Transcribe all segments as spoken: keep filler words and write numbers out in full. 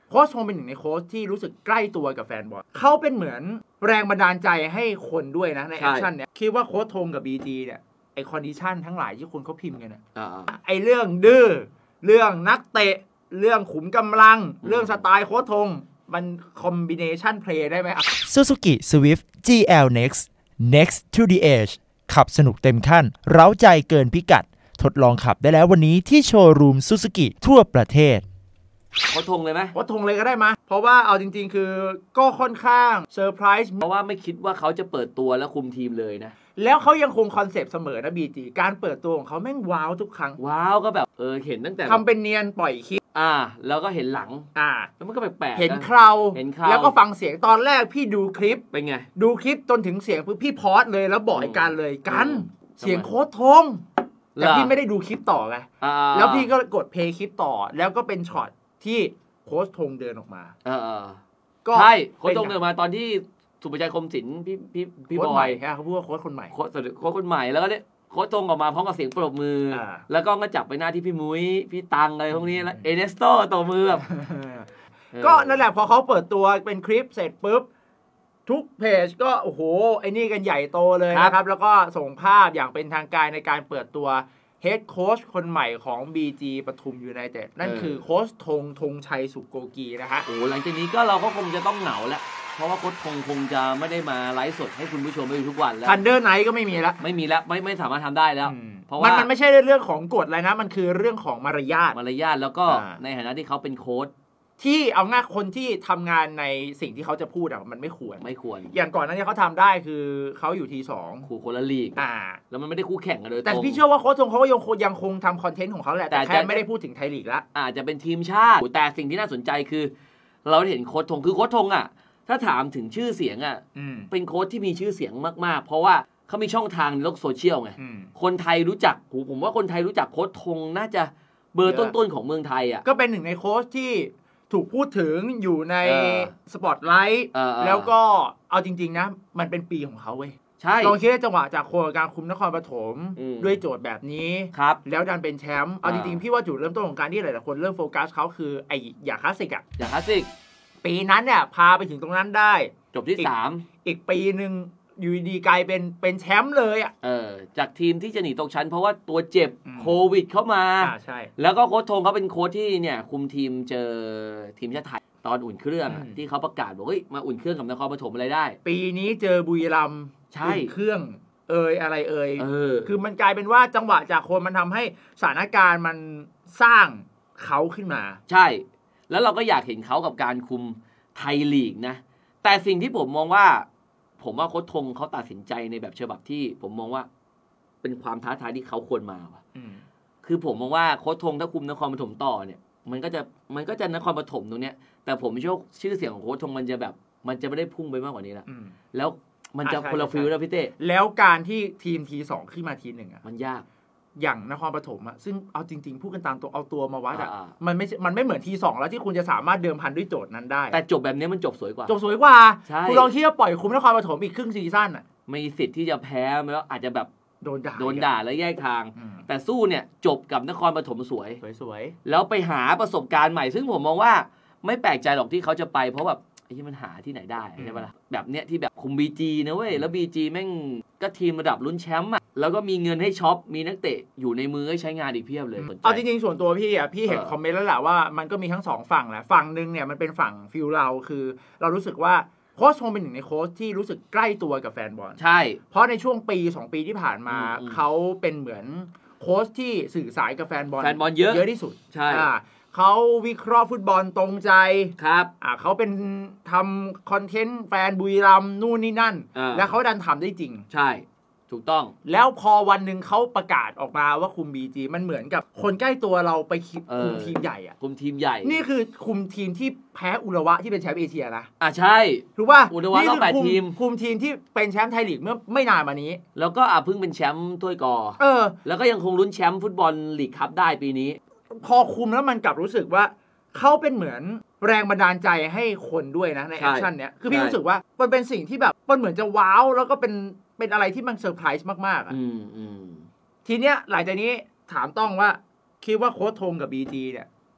โค้ชทงเป็นหนึ่งในโค้ชที่รู้สึกใกล้ตัวกับแฟนบอลเขาเป็นเหมือนแรงบันดาลใจให้คนด้วยนะในแอคชั่นเนี้ยคิดว่าโค้ชทงกับ บี จี เนี่ยไอคอนดิชันทั้งหลายที่คนเขาพิมพ์กันนะไอเรื่องดื้อเรื่องนักเตะเรื่องขุมกำลังเรื่องสไตล์โค้ชทงมันคอมบิเนชันเพลย์ได้ไหม Suzuki Swift จี แอล Next Next to the Edge ขับสนุกเต็มขั้นเร้าใจเกินพิกัดทดลองขับได้แล้ววันนี้ที่โชว์รูม Suzuki ทั่วประเทศโค้ชทงเลยไหมโค้ชทงเลยก็ได้มาเพราะว่าเอาจริงๆคือก็ค่อนข้างเซอร์ไพรส์เพราะว่าไม่คิดว่าเขาจะเปิดตัวแล้วคุมทีมเลยนะแล้วเขายังคงคอนเซปต์เสมอนะ บี จี การเปิดตัวของเขาแม่งว้าวทุกครั้งว้าวก็แบบเออเห็นตั้งแต่ทำเป็นเนียนปล่อยคลิปอ่าแล้วก็เห็นหลังอ่าแล้วมันก็แปลกๆเห็นเคราเห็นเคราแล้วก็ฟังเสียงตอนแรกพี่ดูคลิปเป็นไงดูคลิปจนถึงเสียงพี่พอสเลยแล้วบอกกันเลยกันเสียงโค้ชทงแต่พี่ไม่ได้ดูคลิปต่อไงแล้วพี่ก็กดเพลย์คลิปต่อแล้วก็เป็นช็อตที่โค้ชทงเดินออกมาเออก็ใช่โค้ชทงเดินมาตอนที่สุภชัยคมศิลป์พี่พี่พี่บอยเขาพูดว่าโค้ชคนใหม่โค้ชโค้ชคนใหม่แล้วก็เนี่ยโค้ชทงออกมาพร้อมกับเสียงปรบมือแล้วก็ก็จับไปหน้าที่พี่มุ้ยพี่ตังอะไรพวกนี้แล้วเอเนสโตตบมือแบบก็นั่นแหละพอเขาเปิดตัวเป็นคลิปเสร็จปุ๊บทุกเพจก็โอ้โหไอ้นี่กันใหญ่โตเลยนะครับแล้วก็ส่งภาพอย่างเป็นทางการในการเปิดตัวเฮดโค้ชคนใหม่ของ บี จี ปทุมยูไนเต็ดนั่นคือโค้ชธงธงชัยสุโกกีนะฮะโอ้หลังจากนี้ก็เราก็คงจะต้องเหงาแล้วเพราะว่าโค้ชธงคงจะไม่ได้มาไลฟ์สดให้คุณผู้ชมได้ดูทุกวันแล้วทันเดอร์ไนท์ก็ไม่มีแล้วไม่มีแล้วไม่ไม่สามารถทำได้แล้วเพราะว่ามันไม่ใช่เรื่องของกฎอะไรนะมันคือเรื่องของมารยาทมารยาทแล้วก็ในฐานะที่เขาเป็นโค้ชที่เอาง่ายคนที่ทำงานในสิ่งที่เขาจะพูดอ่ะมันไม่ควรไม่ควรอย่างก่อนนั้นที่เขาทำได้คือเขาอยู่ทีสองคู่คนละลีกอ่าแล้วมันไม่ได้คู่แข่งกันเลยแต่พี่เชื่อว่าโค้ชทงเขาก็ยังคงยังคงทำคอนเทนต์ของเขาแหละแต่แค่ไม่ได้พูดถึงไทยลีกละอาจจะเป็นทีมชาติแต่สิ่งที่น่าสนใจคือเราเห็นโค้ชทงคือโค้ชทงอ่ะถ้าถามถึงชื่อเสียงอ่ะเป็นโค้ชที่มีชื่อเสียงมากๆเพราะว่าเขามีช่องทางในโลกโซเชียลไงคนไทยรู้จักผมว่าคนไทยรู้จักโค้ชทงน่าจะเบอร์ต้นๆของเมืองไทยอ่ะก็เป็นหนึ่งในโค้ชที่ถูกพูดถึงอยู่ในสปอตไลท์แล้วก็เอาจริงๆนะมันเป็นปีของเขาเว้ยใช่ลองคิดได้จังหวะจากโครงการคุมนครปฐมด้วยโจทย์แบบนี้ครับแล้วดันเป็นแชมป์เอาจริงๆพี่ว่าจุดเริ่มต้นของการที่หลายๆคนเริ่มโฟกัสเขาคือไอ้อย่าคลาสสิกอ่ะอย่าคลาสสิกปีนั้นเนี่ยพาไปถึงตรงนั้นได้จบที่สามอีกปีนึงอยู่ดีกลายเป็นเป็นแชมป์เลยอ่ะเออจากทีมที่จะหนีตกชั้นเพราะว่าตัวเจ็บโควิดเข้ามาอ่าใช่แล้วก็โค้ชธงเขาเป็นโค้ชที่เนี่ยคุมทีมเจอทีมชาติไทยตอนอุ่นเครื่องที่เขาประกาศบอกเฮ้ยมาอุ่นเครื่องกับนครปฐมอะไรได้ปีนี้เจอบุรีรัมย์ใช่เครื่องเอยอะไรเอยเออคือมันกลายเป็นว่าจังหวะจากคนมันทำให้สถานการณ์มันสร้างเขาขึ้นมาใช่แล้วเราก็อยากเห็นเขากับการคุมไทยลีกนะแต่สิ่งที่ผมมองว่าผมว่าโค้ชธงเขาตัดสินใจในแบบฉบับที่ผมมองว่าเป็นความท้าทายที่เขาควรมาว่ะคือผมมองว่าโค้ชธงถ้าคุมนครปฐมต่อเนี่ยมันก็จะมันก็จะนครปฐมตรงเนี้ยแต่ผมเชื่อชื่อเสียงของโค้ชธงมันจะแบบมันจะไม่ได้พุ่งไปมากกว่านี้ละแล้วมันจะคนละฟิลแล้วพี่เต้แล้วการที่ทีมทีสองขึ้นมาทีหนึ่งอ่ะมันยากอย่างนครปฐมอ่ะซึ่งเอาจริงๆพูดกันตามตัวเอาตัวมาวัดอ่ะมันไม่มันไม่เหมือนทีสองแล้วที่คุณจะสามารถเดิมพันด้วยโจทย์นั้นได้แต่จบแบบนี้มันจบสวยกว่าจบสวยกว่าคุณลองคิดว่าปล่อยคุมนครปฐมอีกครึ่งซีซั่นอ่ะมีสิทธิ์ที่จะแพ้แล้วอาจจะแบบโดนด่าโดนด่าแล้วแยกทางแต่สู้เนี่ยจบกับนครปฐมสวยสวยแล้วไปหาประสบการณ์ใหม่ซึ่งผมมองว่าไม่แปลกใจหรอกที่เขาจะไปเพราะแบบไอ้ที่มันหาที่ไหนได้ใช่ปะล่ะแบบเนี้ยที่แบบคุม บี จี นะเว้ยแล้ว บี จี แม่งก็ทีมระดับลุ้นแชมป์อ่ะแล้วก็มีเงินให้ช็อปมีนักเตะอยู่ในมือให้ใช้งานอีกเพียบเลยเอาจริงๆส่วนตัวพี่อ่ะพี่เห็นคอมเมนต์แล้วแหละว่ามันก็มีทั้งสองฝั่งแหละฝั่งนึงเนี่ยมันเป็นฝั่งฟิลเราคือเรารู้สึกว่าโค้ชทงเป็นหนึ่งในโค้ชที่รู้สึกใกล้ตัวกับแฟนบอลใช่เพราะในช่วงปีสองปีที่ผ่านมาเขาเป็นเหมือนโค้ชที่สื่อสารกับแฟนบอลแฟนบอลเยอะเยอะที่สุดใช่เขาวิเคราะห์ฟุตบอลตรงใจครับอ่าเขาเป็นทำคอนเทนต์แฟนบุรีรัมย์นู่นนี่นั่นแล้วเขาดันทำได้จริงใช่ถูกต้องแล้วพอวันหนึ่งเขาประกาศออกมาว่าคุม บี จี มันเหมือนกับคนใกล้ตัวเราไปคุมทีมใหญ่อ่ะคุมทีมใหญ่นี่คือคุมทีมที่แพ้อุระวะที่เป็นแชมป์เอเชียนะอ่ะใช่ถูกป่ะอุระวะรอบแปดทีมคุมทีมที่เป็นแชมป์ไทยลีกเมื่อไม่นานมานี้แล้วก็อ่ะเพิ่งเป็นแชมป์ถ้วยกอเออแล้วก็ยังคงลุ้นแชมป์ฟุตบอลลีกคัพได้ปีนี้พอคุมแล้วมันกลับรู้สึกว่าเขาเป็นเหมือนแรงบันดาลใจให้คนด้วยนะในแอคชั่นเนี้ยคือพี่รู้สึกว่ามันเป็นสิ่งที่แบบมันเหมือนจะว้าวแล้วก็เป็นเป็นอะไรที่มันเซอร์ไพรส์มากๆอ่ะทีเนี้ยหลังจากนี้ถามต้องว่าคิดว่าโค้ชธงกับ บี จี เนี่ย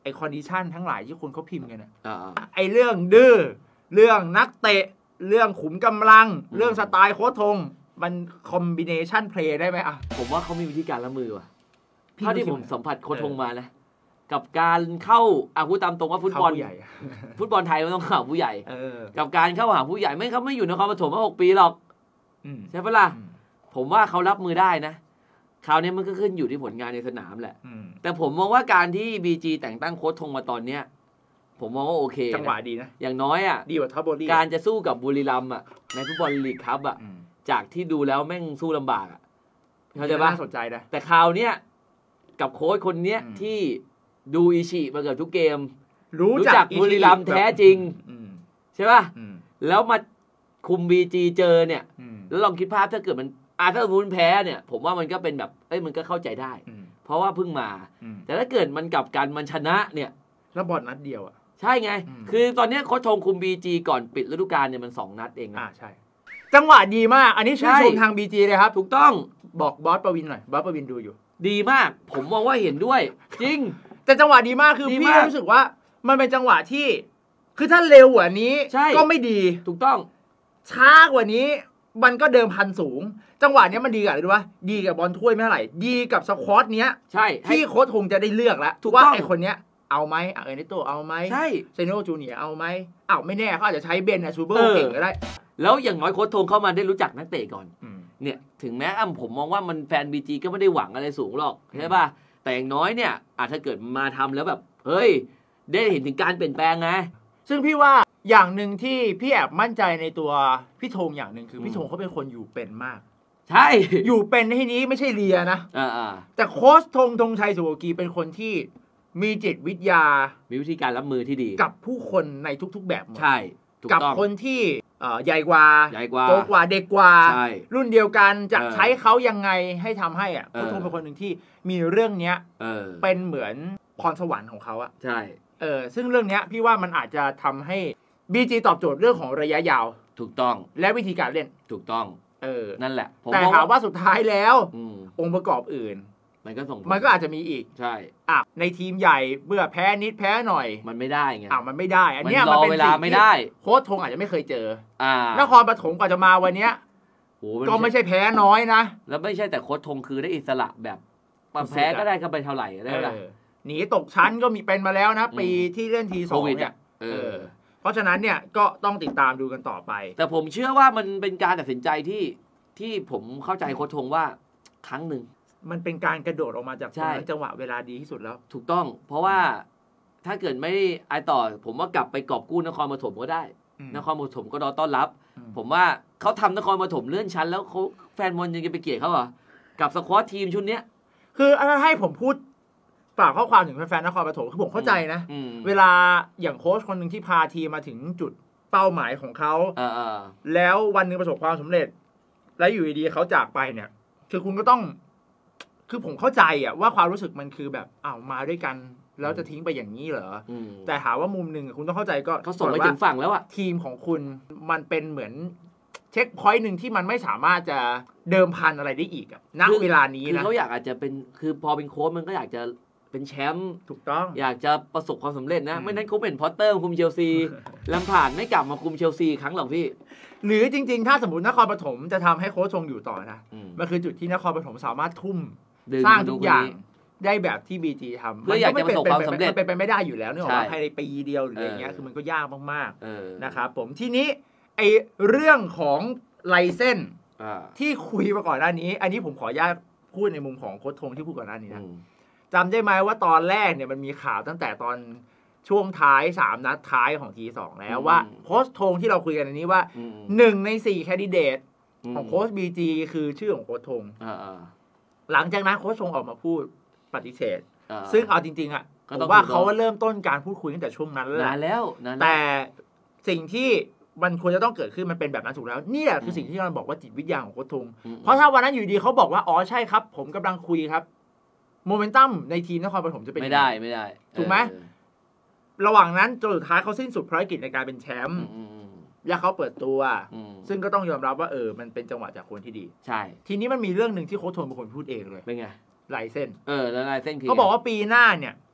ไอคอนดิชันทั้งหลายที่คนเขาพิมพ์กันอะอ่าไอเรื่องดื้อเรื่องนักเตะเรื่องขุมกำลังเรื่องสไตล์โค้ชทงมันคอมบิเนชันเพลย์ได้ไหมอ่ะผมว่าเขามีวิธีการละมือว่ะเท่าที่ผมสัมผัสโค้ชทงมานะกับการเข้าอาพูดตามตรงว่าฟุตบอลฟุตบอลไทยมันต้องหาผู้ใหญ่กับการเข้าหาผู้ใหญ่ไม่เขาไม่อยู่นครปฐมมาหกปีหรอกใช่ปะล่ะผมว่าเขารับมือได้นะคราวนี้มันก็ขึ้นอยู่ที่ผลงานในสนามแหละแต่ผมมองว่าการที่ บี จี แต่งตั้งโค้ชทงมาตอนเนี้ยผมมองว่าโอเคจังหวะดีนะอย่างน้อยอ่ะดีกว่าท็อปบอดี้การจะสู้กับบุรีรัมย์อ่ะในฟุตบอลลีกครับอ่ะจากที่ดูแล้วแม่งสู้ลำบากอ่ะเข้าใจปะน่าสนใจนะแต่คราวเนี้ยกับโค้ชคนเนี้ยที่ดูอิชิมาเกือบทุกเกมรู้จักบุรีรัมย์แท้จริงใช่ป่ะแล้วมาคุม บี จี เจอเนี่ยแล้วลองคิดภาพถ้าเกิดมันอาถ้าสมมติแพ้เนี่ยผมว่ามันก็เป็นแบบเอ้ยมันก็เข้าใจได้เพราะว่าเพิ่งมาแต่ถ้าเกิดมันกลับกันมันชนะเนี่ยแล้วบอลนัดเดียวอ่ะใช่ไงคือตอนนี้โค้ชทงคุม บี จี ก่อนปิดฤดูกาลเนี่ยมันสองนัดเองนะอ่าใช่จังหวะดีมากอันนี้ชื่นชมทาง บี จี เลยครับถูกต้องบอกบอสประวินหน่อยบอสประวินดูอยู่ดีมากผมมองว่าเห็นด้วยจริงแต่จังหวะดีมากคือพี่รู้สึกว่ามันเป็นจังหวะที่คือถ้าเร็วกว่านี้ก็ไม่ดีถูกต้องช้ากว่านี้มันก็เดิมพันสูงจังหวะนี้มันดีกับอะไรรู้ป่ะดีกับบอลถ้วยไม่เท่าไหร่ดีกับสควอตเนี้ยใช่ที่โค้ชคงจะได้เลือกแล้วว่าไอคนเนี้ยเอาไหมเอเนโตเอาไหมใช่เซโนจูเนียเอาไหมอ้าวไม่แน่เขาอาจจะใช้เบนอะซูเปอร์เก่งก็ได้แล้วอย่างน้อยโค้ชทงเข้ามาได้รู้จักนักเตะก่อนเนี่ยถึงแม้อ่ะผมมองว่ามันแฟน บี จี ก็ไม่ได้หวังอะไรสูงหรอกใช่ป่ะแต่อย่างน้อยเนี่ยอาจจะเกิดมาทำแล้วแบบเฮ้ยได้เห็นถึงการเปลี่ยนแปลงไงซึ่งพี่ว่าอย่างหนึ่งที่พี่แอบมั่นใจในตัวพี่ธงอย่างหนึ่งคือพี่ธงเขาเป็นคนอยู่เป็นมากใช่อยู่เป็นในที่นี้ไม่ใช่เลียนะอ่าแต่โค้ชธงธงชัยสุโขกีเป็นคนที่มีจิตวิทยามีวิธีการรับมือที่ดีกับผู้คนในทุกๆแบบหมดใช่กับคนที่ใหญ่กว่าใหญ่กว่าโตกว่าเด็กกว่ารุ่นเดียวกันจะเใช้เขายังไงให้ทำให้อ่ะโค้ชธงเป็นคนหนึ่งที่มีเรื่องเนี้ยเป็นเหมือนพรสวรรค์ของเขาอ่ะใช่เออซึ่งเรื่องเนี้ยพี่ว่ามันอาจจะทำให้ บี จี ตอบโจทย์เรื่องของระยะยาวถูกต้องและวิธีการเล่นถูกต้องเออนั่นแหละแต่ถามว่าสุดท้ายแล้วองค์ประกอบอื่นมันก็ส่งมันก็อาจจะมีอีกใช่อ่ะในทีมใหญ่เมื่อแพ้นิดแพ้หน่อยมันไม่ได้ไงอ่ะมันไม่ได้อันเนี้ยมันเป็นสิ่งที่โค้ชธงอาจจะไม่เคยเจออ่านครปฐมกว่าจะมาวันเนี้ยก็ไม่ใช่แพ้น้อยนะแล้วไม่ใช่แต่โค้ชธงคือได้อิสระแบบแพ้ก็ได้ก็ไปเท่าไหร่ได้ละหนีตกชั้นก็มีเป็นมาแล้วนะปีที่เล่นทีสองเนี่ยเออเพราะฉะนั้นเนี่ยก็ต้องติดตามดูกันต่อไปแต่ผมเชื่อว่ามันเป็นการตัดสินใจที่ที่ผมเข้าใจโค้ชธงว่าครั้งหนึ่งมันเป็นการกระโดดออกมาจากจังหวะเวลาดีที่สุดแล้วถูกต้องเพราะว่าถ้าเกิดไม่ไอต่อผมว่ากลับไปกอบกู้นครปฐมก็ได้นครปฐมก็รอต้อนรับผมว่าเขาทำนครปฐมเลื่อนชั้นแล้วเขาแฟนบอลยังจะไปเกลียดเขาเหรอกับสควอตทีมชุดนี้คือให้ผมพูดฝากข้อความถึงแฟนๆนครปฐมคือผมเข้าใจนะเวลาอย่างโค้ชคนหนึ่งที่พาทีมมาถึงจุดเป้าหมายของเขาแล้ววันนึงประสบความสำเร็จแล้วอยู่ดีๆเขาจากไปเนี่ยคือคุณก็ต้องคือผมเข้าใจอะว่าความรู้สึกมันคือแบบอ้าวมาด้วยกันแล้วจะทิ้งไปอย่างนี้เหรอแต่หาว่ามุมหนึ่งคุณต้องเข้าใจก็เขาส่งไปถึงฝั่งแล้วอะทีมของคุณมันเป็นเหมือนเช็คพอยต์หนึ่งที่มันไม่สามารถจะเดิมพันอะไรได้อีกอะณเวลานี้นะคือเขาอยากอาจจะเป็นคือพอเป็นโค้ชมันก็อยากจะเป็นแชมป์ถูกต้องอยากจะประสบความสำเร็จนะไม่นั้นเขาเป็นพอตเตอร์คุมเชลซีลำผ่านไม่กลับมาคุมเชลซีครั้งหรอกพี่หรือจริงๆถ้าสมมตินครปฐมจะทำให้โค้ชชงอยู่ต่อนะมันคือจุดที่นครปฐมสามารถทุ่มสร้างทุกอย่างได้แบบที่ บี จี ทำเพื่ออยากจะประสบความสำเร็จเป็นไปไม่ได้อยู่แล้วเนี่ยภายในปีเดียวหรืออย่างเงี้ยคือมันก็ยากมากๆนะครับผมทีนี้ไอเรื่องของไลเซนส์ที่คุยมาก่อนหน้านี้อันนี้ผมขออนุญาตพูดในมุมของโค้ชธงที่พูดก่อนหน้านี้นะจำได้ไหมว่าตอนแรกเนี่ยมันมีข่าวตั้งแต่ตอนช่วงท้ายสามนัดท้ายของ ที สอง แล้วว่าโค้ชธงที่เราคุยกันอันนี้ว่าหนึ่งในสี่แคนดิเดตของโค้ช บี จี คือชื่อของโค้ชธงหลังจากนั้นโค้ชธงออกมาพูดปฏิเสธซึ่งเอาจริงๆอ่ะผมว่าเขาเริ่มต้นการพูดคุยตั้งแต่ช่วงนั้นแล้วนานแล้วแต่สิ่งที่มันควรจะต้องเกิดขึ้นมันเป็นแบบนั้นถูกแล้วนี่แหละคือสิ่งที่เราบอกว่าจิตวิทยาของโค้ชธงเพราะถ้าวันนั้นอยู่ดีเขาบอกว่าอ๋อใช่ครับผมกำลังคุยครับโมเมนตัมในทีมนครปฐมจะเป็นไม่ได้ไม่ได้ถูกไหมระหว่างนั้นจนสุดท้ายเขาสิ้นสุดภารกิจในการเป็นแชมป์แล้วเขาเปิดตัวซึ่งก็ต้องยอมรับว่าเออมันเป็นจังหวะจากคนที่ดีใช่ทีนี้มันมีเรื่องหนึ่งที่โค้ชธงเป็นคนพูดเองเลยเป็นไงลายเส้นเออแล้วลายเส้นคือเขาบอกว่าปีหน้าเนี่ย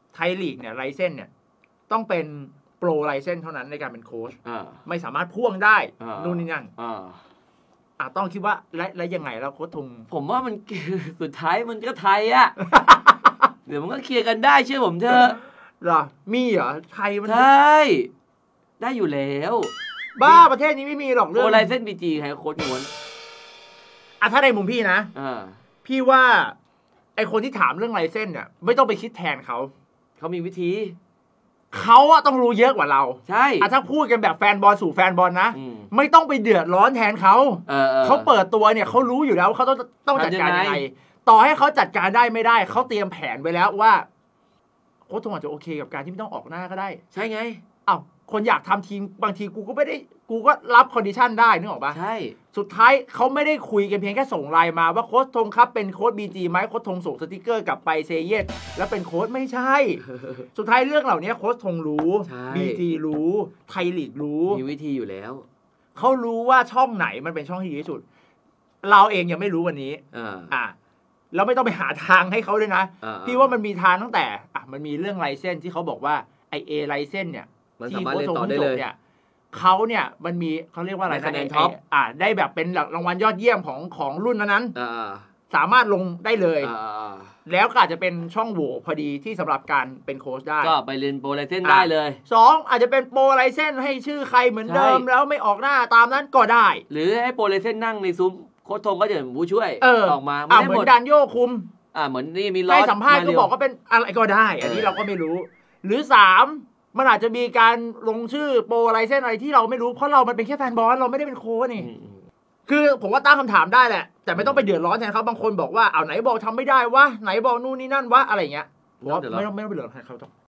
ไทยลีกเนี่ยไลเซนส์เนี่ยต้องเป็นโปรไลเซนส์เท่านั้นในการเป็นโค้ชไม่สามารถพ่วงได้นู่นนี่นั่นอ่ะต้องคิดว่าแล้วแล้วยังไงแล้วโค้ชทงผมว่ามันสุดท้ายมันก็ไทยอ่ะ เดี๋ยวมันก็เคลียร์กันได้เชื่อผมเถอะเหรอมีเหรอไทยมันใช่ได้อยู่แล้วบ้าประเทศนี้ไม่มีหรอกเรื่องโปรไลเซนส์บีจีใครโค้ชม้วนอ่ะถ้าในมุมพี่นะพี่ว่าไอคนที่ถามเรื่องไลเซนส์เนี่ยไม่ต้องไปคิดแทนเขาเขามีวิธีเขาอะต้องรู้เยอะกว่าเราใช่อะถ้าพูดกันแบบแฟนบอลสู่แฟนบอลนะไม่ต้องไปเดือดร้อนแทนเขาเขาเปิดตัวเนี่ยเขารู้อยู่แล้วเขาต้องต้องจัดการยังไงต่อให้เขาจัดการได้ไม่ได้เขาเตรียมแผนไว้แล้วว่าโค้ชทงอาจจะโอเคกับการที่ไม่ต้องออกหน้าก็ได้ใช่ไงอ้าวคนอยากทำทีมบางทีกูก็ไม่ได้กูก็รับคอนดิชันได้นึกออกปะใช่สุดท้ายเขาไม่ได้คุยกันเพียงแค่ส่งไลน์มาว่าโค้ชทงครับเป็นโค้ชบีจีไหมโค้ชทงส่งสติกเกอร์กลับไปเซเยสแล้วเป็นโค้ชไม่ใช่สุดท้ายเรื่องเหล่านี้โค้ชทงรู้บีจีรู้ไทยลีกรู้มีวิธีอยู่แล้วเขารู้ว่าช่องไหนมันเป็นช่องที่ดีที่สุดเราเองยังไม่รู้วันนี้อ่าเราไม่ต้องไปหาทางให้เขาด้วยนะพี่ว่ามันมีทางตั้งแต่อ่ะมันมีเรื่องไลเซนส์ที่เขาบอกว่าไอเอไลเซนส์เนี่ยที่โค้ชทงได้เลยเนี่ยเขาเนี่ยมันมีเขาเรียกว่าอะไรคะแนนท็อปอ่าได้แบบเป็นรางวัลยอดเยี่ยมของของรุ่นนั้นสามารถลงได้เลยแล้วก็อาจจะเป็นช่องโหว่พอดีที่สำหรับการเป็นโค้ชได้ก็ไปเรียนโปรไลเซนได้เลยสองอาจจะเป็นโปรไลเซนให้ชื่อใครเหมือนเดิมแล้วไม่ออกหน้าตามนั้นก็ได้หรือให้โปรไลเซนนั่งในซุ้มโค้ชทงก็จะเป็นผู้ช่วยออกมาเหมือนดันโยคุมอ่าเหมือนนี่มีล้อให้สัมภาษณ์ก็บอกว่าเป็นอะไรก็ได้อันนี้เราก็ไม่รู้หรือสามมันอาจจะมีการลงชื่อโปรอะไรเส้นอะไรที่เราไม่รู้เพราะเรามันเป็นแค่แฟนบอลเราไม่ได้เป็นโค้ชนี่คือผมว่าตั้งคำถามได้แหละแต่ไม่ต้องไปเดือดร้อนแทนเขาบางคนบอกว่าเอาไหนบอกทำไม่ได้วะไหนบอกนู่นนี่นั่นวะอะไรเงี้ยผมว่าไม่ต้องไม่ต้องไปเดือดร้อนแทนเขา